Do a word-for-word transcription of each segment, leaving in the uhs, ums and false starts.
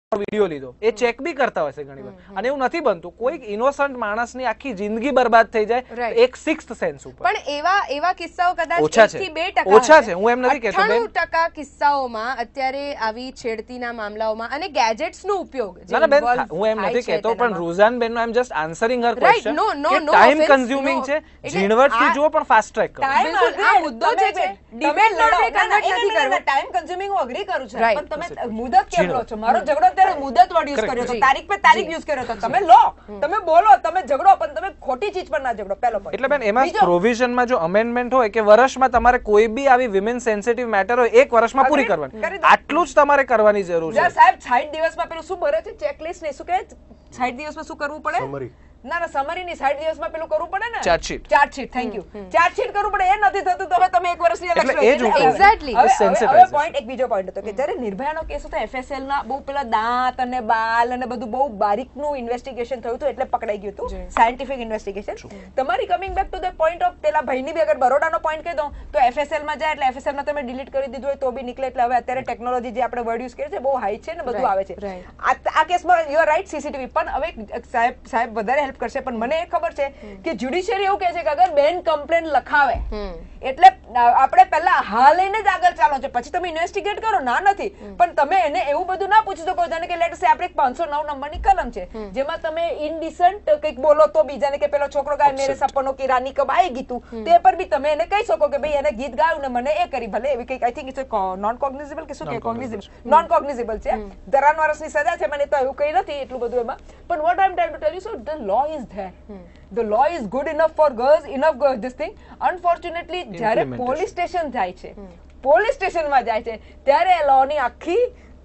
Video લીધો, એ check બી કરતા હોય છે ઘણી વાર, અને એવું નથી બનતું. કોઈ ઇનોસન્ટ માણસની આખી જિંદગી બરબાદ થઈ જાય એક સિક્સ્થ સેન્સ ઉપર. પણ એવા એવા કિસ્સાઓ કદાચ ઓછા છે, એક થી બે ટકા ઓછા છે, હું એમ નથી કહેતો. અઠ્ઠાણું ટકા કિસ્સાઓમાં અત્યારે આવી છેડતીના મામલાઓમાં અને ગેજેટ્સનો ઉપયોગ, ના ના બેન, હું એમ નથી કહેતો, પણ Ruzan ben no I am just answering her question. Time consuming છે, ઝીણવટ થી જુઓ પણ ફાસ્ટ ટ્રેક કરો. બિલકુલ આ મુદ્દો જે છે ડિબેટ લડો કન્વર્ટ નથી કરવો. ટાઈમ કન્ઝ્યુમિંગ હું અગ્રી કરું છું, પણ તમે મુદત કેમ લો છો? મારો ઝઘડો અત્યારે મુદત વર્ડ યુઝ કર્યો તો, તારીખ પે તારીખ યુઝ કર્યો તો. તમે લો, તમે બોલો, તમે ઝઘડો, પણ તમે ખોટી ચીજ પર ના ઝઘડો. પહેલો પોઈન્ટ. એટલે બેન એમાં પ્રોવિઝનમાં જો અમેન્ડમેન્ટ હોય કે વર્ષમાં તમારે કોઈ બી આવી વિમેન સેન્સિટિવ મેટર હોય એક વર્ષમાં પૂરી કરવાની, આટલું જ તમારે કરવાની જરૂર છે. સાહેબ સાઠ દિવસમાં પેલું શું ભરે છે ચેકલિસ્ટ ને, શું કહે સાઠ દિવસમાં શું કરવું પડે? ના ના સમરી ની સાઠ દિવસમાં પેલું કરવું પડે ને, chargesheet. Chargesheet, thank you. Chargesheet કરવું પડે, એ નથી થતું તો હવે તમે એક વર્ષની એટલે એ જ હું કહું. એક્ઝેક્ટલી. હવે પોઈન્ટ એક બીજો પોઈન્ટ હતો કે જ્યારે નિર્ભયાનો કેસ હતો, એફએસએલ ના બહુ પેલા દાંત અને બાલ અને બધું બહુ બારીકનું ઇન્વેસ્ટિગેશન થયું હતું, એટલે પકડાઈ ગયું હતું, સાયન્ટિફિક ઇન્વેસ્ટિગેશન. તમારી coming back to the point of પેલા ભાઈની બી અગર બરોડાનો પોઈન્ટ કહી દઉં તો એફએસએલ માં જાય એટલે એફએસએલ માં તમે ડિલીટ કરી દીધું હોય તો બી નીકળે. એટલે હવે અત્યારે ટેકનોલોજી જે આપણે વર્ડ યુઝ કરીએ છીએ બહુ હાઈ છે ને બધું આવે છે. આ કેસમાં યુ આર રાઈટ, સીસીટીવી. પણ હવે સાહેબ સાહેબ વધારે હેલ્પ કરશે. પણ મને ખબર છે કે જ્યુડિશિયરી એવું કહે છે કે અગર બેન કમ્પ્લેન લખાવે એટલે આપણે પહેલા હા લઈને જ આગળ ચાલો છો, પછી તમે ઇન્વેસ્ટિગેટ કરો. ના નથી, પણ તમે એને એવું બધું ના પૂછી શકો. જાણે કે લેટ સે આપણે પાંચસો નવ નંબરની કલમ છે જેમાં તમે ઇનડિસન્ટ કંઈક બોલો તો બીજાને કે પેલો છોકરો ગાય મેરે સપનો કી રાની કબ આયેગી તું, તે પર બી તમે એને કહી શકો કે ભાઈ એને ગીત ગાયું ને મને એ કરી. ભલે એવી કંઈક I think it's non cognizable કે શું કે કોગ્નિઝેબલ, નોન કોગ્નિઝેબલ છે, ત્રણ વર્ષની સજા છે. મને તો એવું કંઈ નથી એટલું બધું એમાં. પણ what I am trying to tell you, so the law is there. The law is good enough for girls, enough girls, this thing. Unfortunately, જ્યારે પોલીસ સ્ટેશન જાય છે, પોલીસ સ્ટેશનમાં જાય છે ત્યારે એ લો ની આખી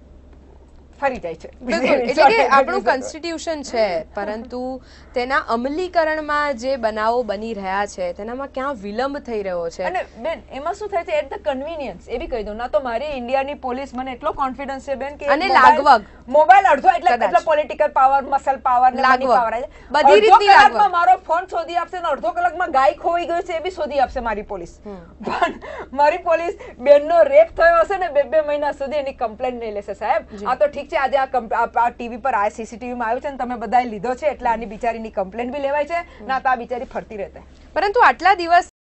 ફરી જાય છે. બિલકુલ. એટલે કે આપણું કોન્સ્ટિટ્યુશન છે, પરંતુ તેના અમલીકરણમાં જે બનાવો બની રહ્યા છે તેનામાં ક્યાં વિલંબ થઈ રહ્યો છે. અને બેન એમાં શું થાય છે, એટ ધ કન્વીનિયન્સ. એ બી કહી દઉં ના, તો મારી ઇન્ડિયાની પોલીસ મને એટલો કોન્ફિડન્સ છે બેન કે અને લાગવગ મોબાઈલ અડધો એટલે એટલો પોલિટિકલ પાવર, મસલ પાવર ને મની પાવર આવે, બધી રીતની લાગવગ. મારો ફોન શોધી આપશે ને અડધો કલાકમાં ગાય ખોવાઈ ગયો છે એ બી શોધી આપશે મારી પોલીસ. પણ મારી પોલીસ બેનનો રેપ થયો હશે ને બે બે મહિના સુધી એની કમ્પ્લેન નહીં લેશે. સાહેબ આ તો ઠીક છે, આજે આ ટીવી પર આ સીસીટીવી માં આવ્યું છે ને તમે બધાએ લીધો છે એટલે આની બિચારીની કમ્પ્લેન બી લેવાય છે. ના તો આ બિચારી ફરતી રહેતે. પરંતુ આટલા દિવસ